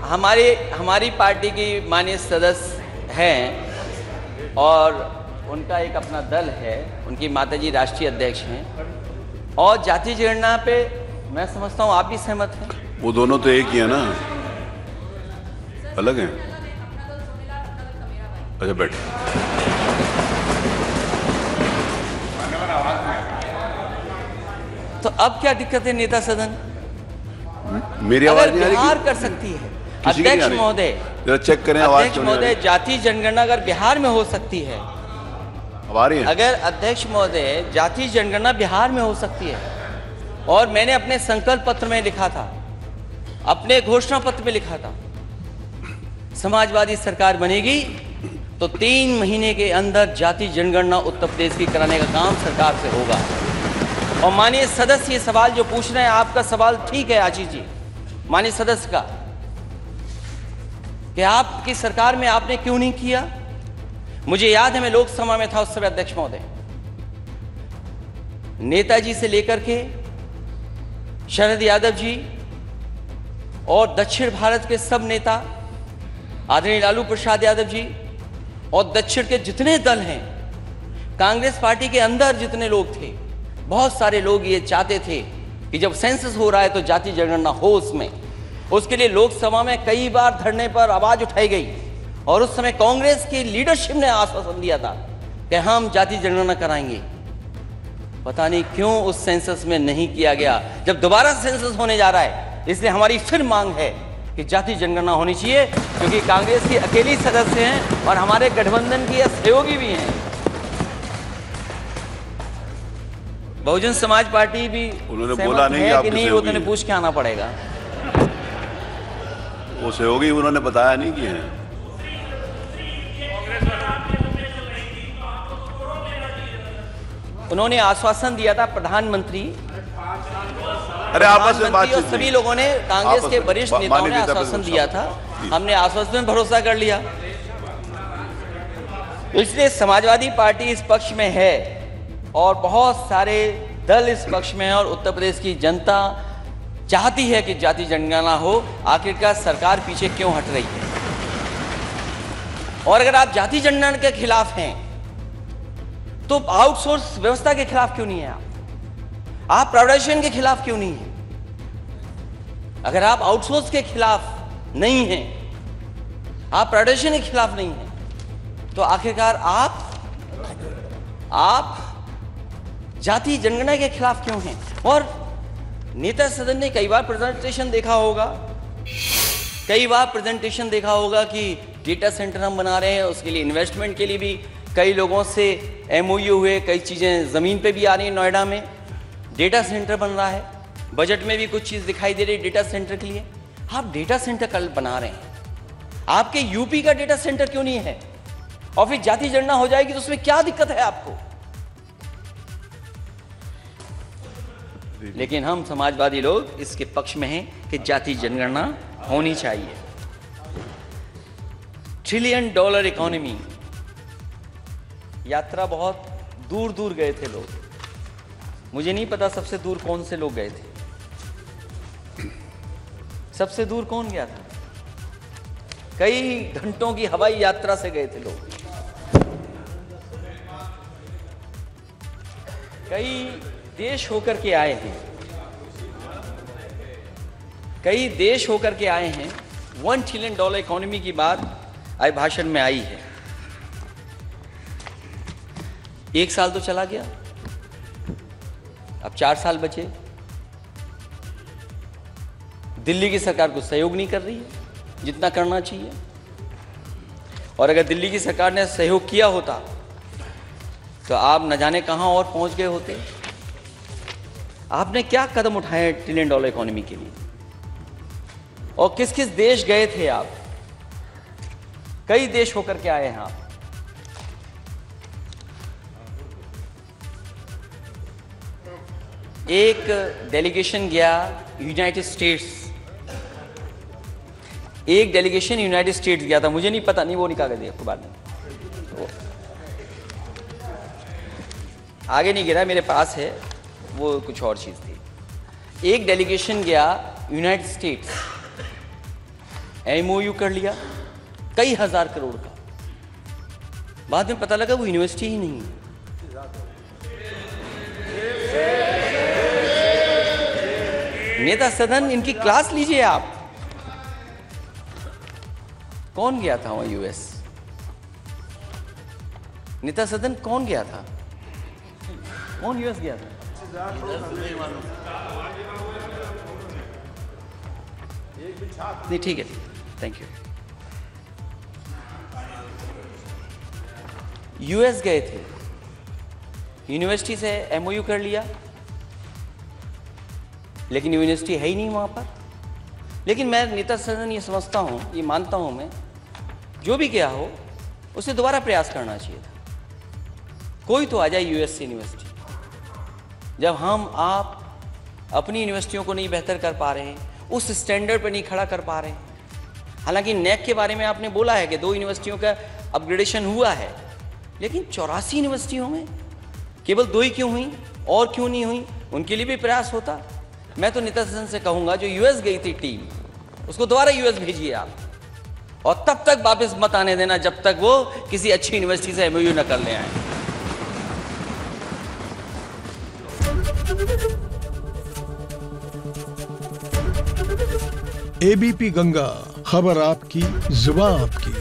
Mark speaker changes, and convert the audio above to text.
Speaker 1: हमारी पार्टी की माननीय सदस्य हैं और उनका एक अपना दल है, उनकी माताजी राष्ट्रीय अध्यक्ष हैं, और जाति जनगणना पे मैं समझता हूँ आप भी सहमत हैं।
Speaker 2: वो दोनों तो एक ही है ना, अलग हैं। अच्छा बैठ।
Speaker 1: तो अब क्या दिक्कत है नेता सदन?
Speaker 2: मेरी आवाज नहीं आ रही?
Speaker 1: बिहार कर सकती है अध्यक्ष महोदय,
Speaker 2: जरा चेक करें आवाज।
Speaker 1: अध्यक्ष महोदय, जाति जनगणना अगर बिहार में हो सकती है,
Speaker 2: अब आ रही है?
Speaker 1: अगर अध्यक्ष महोदय जाति जनगणना बिहार में हो सकती है, और मैंने अपने संकल्प पत्र में लिखा था, अपने घोषणा पत्र में लिखा था, समाजवादी सरकार बनेगी तो 3 महीने के अंदर जाति जनगणना उत्तर प्रदेश की कराने का काम सरकार से होगा। और माननीय सदस्य ये सवाल जो पूछ रहे हैं, आपका सवाल ठीक है आशीष जी, माननीय सदस्य का, कि आपकी सरकार में आपने क्यों नहीं किया। मुझे याद है मैं लोकसभा में था उस समय अध्यक्ष महोदय, नेताजी से लेकर के शरद यादव जी और दक्षिण भारत के सब नेता, आदरणीय लालू प्रसाद यादव जी, और दक्षिण के जितने दल हैं, कांग्रेस पार्टी के अंदर जितने लोग थे, बहुत सारे लोग ये चाहते थे कि जब सेंसस हो रहा है तो जाति जनगणना हो उसमें। उसके लिए लोकसभा में कई बार धरने पर आवाज उठाई गई, और उस समय कांग्रेस की लीडरशिप ने आश्वासन दिया था कि हम जाति जनगणना कराएंगे। पता नहीं क्यों उस सेंसस में नहीं किया गया। जब दोबारा सेंसस होने जा रहा है, इसलिए हमारी फिर मांग है कि जाति जनगणना होनी चाहिए, क्योंकि कांग्रेस की अकेली सदस्य हैं और हमारे गठबंधन की सहयोगी भी हैं। बहुजन समाज पार्टी भी
Speaker 2: उन्होंने बोला नहीं
Speaker 1: है कि नहीं, वो तो पूछ के आना पड़ेगा।
Speaker 2: वो सहयोगी उन्होंने बताया नहीं कि है।
Speaker 1: उन्होंने आश्वासन दिया था प्रधानमंत्री,
Speaker 2: अरे आपस में बातचीत,
Speaker 1: सभी लोगों ने, कांग्रेस के वरिष्ठ नेताओं ने आश्वासन दिया था, हमने आश्वासन में भरोसा कर लिया। इसलिए समाजवादी पार्टी इस पक्ष में है और बहुत सारे दल इस पक्ष में है, और उत्तर प्रदेश की जनता चाहती है कि जाति जनगणना हो। आखिरकार सरकार पीछे क्यों हट रही है? और अगर आप जाति जनगणना के खिलाफ हैं तो आउटसोर्स व्यवस्था के खिलाफ क्यों नहीं है? आप प्राइवेटाइजेशन के खिलाफ क्यों नहीं है? अगर आप आउटसोर्स के खिलाफ नहीं हैं, आप प्राइवेटाइजेशन के खिलाफ नहीं हैं, तो आखिरकार आप जाति जनगणना के खिलाफ क्यों हैं? और नेता सदन ने कई बार प्रेजेंटेशन देखा होगा कि डेटा सेंटर हम बना रहे हैं, उसके लिए इन्वेस्टमेंट के लिए भी कई लोगों से MOU हुए, कई चीज़ें ज़मीन पे भी आ रही हैं। नोएडा में डेटा सेंटर बन रहा है, बजट में भी कुछ चीज़ दिखाई दे रही है डेटा सेंटर के लिए। आप डेटा सेंटर कल बना रहे हैं, आपके यूपी का डेटा सेंटर क्यों नहीं है? और फिर जाति जनगणना हो जाएगी तो उसमें क्या दिक्कत है आपको? लेकिन हम समाजवादी लोग इसके पक्ष में हैं कि जाति जनगणना होनी चाहिए। $1 ट्रिलियन इकोनॉमी, यात्रा बहुत दूर दूर गए थे लोग, मुझे नहीं पता सबसे दूर कौन से लोग गए थे। सबसे दूर कौन गया था? कई घंटों की हवाई यात्रा से गए थे लोग, कई देश होकर के आए हैं, कई देश होकर के आए हैं। $1 ट्रिलियन इकोनॉमी की बात आज भाषण में आई है। 1 साल तो चला गया, अब 4 साल बचे। दिल्ली की सरकार को सहयोग नहीं कर रही है जितना करना चाहिए, और अगर दिल्ली की सरकार ने सहयोग किया होता तो आप न जाने कहां और पहुंच गए होते। आपने क्या कदम उठाए $1 ट्रिलियन इकोनॉमी के लिए, और किस किस देश गए थे आप? कई देश होकर के आए हैं आप। एक डेलीगेशन गया यूनाइटेड स्टेट्स, एक डेलीगेशन यूनाइटेड स्टेट्स गया था, मुझे नहीं पता, नहीं वो निकाल दिया आपको बाद में, आगे नहीं गिरा, मेरे पास है, वो कुछ और चीज़ थी। एक डेलीगेशन गया यूनाइटेड स्टेट्स, एमओयू कर लिया कई हजार करोड़ का, बाद में पता लगा वो यूनिवर्सिटी ही नहीं है। नेता सदन, इनकी क्लास लीजिए आप। कौन गया था वहां यूएस? नेता सदन कौन गया था? कौन यूएस गया था? नहीं, ठीक है, थैंक यू। यूएस गए थे, यूनिवर्सिटी से एमओयू कर लिया, लेकिन यूनिवर्सिटी है ही नहीं वहां पर। लेकिन मैं नेता सदन ये समझता हूं, ये मानता हूं मैं, जो भी गया हो उसे दोबारा प्रयास करना चाहिए था। कोई तो आ जाए यूएस से यूनिवर्सिटी। जब हम आप अपनी यूनिवर्सिटियों को नहीं बेहतर कर पा रहे हैं, उस स्टैंडर्ड पर नहीं खड़ा कर पा रहे हैं। हालांकि नेक के बारे में आपने बोला है कि 2 यूनिवर्सिटियों का अपग्रेडेशन हुआ है, लेकिन 84 यूनिवर्सिटियों में केवल 2 ही क्यों हुई, और क्यों नहीं हुई? उनके लिए भी प्रयास होता। मैं तो नेता सदन से कहूंगा, जो यूएस गई थी टीम, उसको दोबारा यूएस भेजिए आप, और तब तक वापस मत आने देना जब तक वो किसी अच्छी यूनिवर्सिटी से एमओयू न कर ले आए।
Speaker 3: एबीपी गंगा, खबर आपकी, जुबान आपकी।